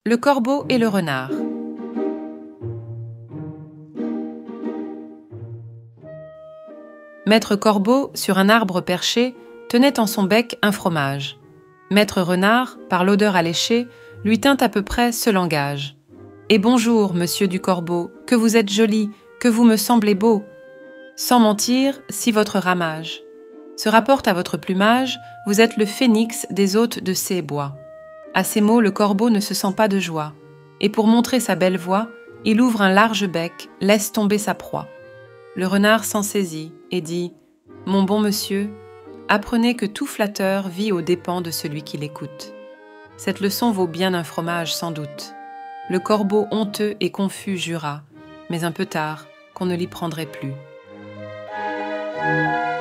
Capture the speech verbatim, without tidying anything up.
Le corbeau et le renard. Maître Corbeau, sur un arbre perché, tenait en son bec un fromage. Maître Renard, par l'odeur alléchée, lui tint à peu près ce langage. « Et bonjour, monsieur du Corbeau, que vous êtes joli, que vous me semblez beau. Sans mentir, si votre ramage se rapporte à votre plumage, vous êtes le phénix des hôtes de ces bois. » À ces mots, le corbeau ne se sent pas de joie, et pour montrer sa belle voix, il ouvre un large bec, laisse tomber sa proie. Le renard s'en saisit et dit « Mon bon monsieur, apprenez que tout flatteur vit aux dépens de celui qui l'écoute. Cette leçon vaut bien un fromage sans doute. » Le corbeau honteux et confus jura, mais un peu tard, qu'on ne l'y prendrait plus.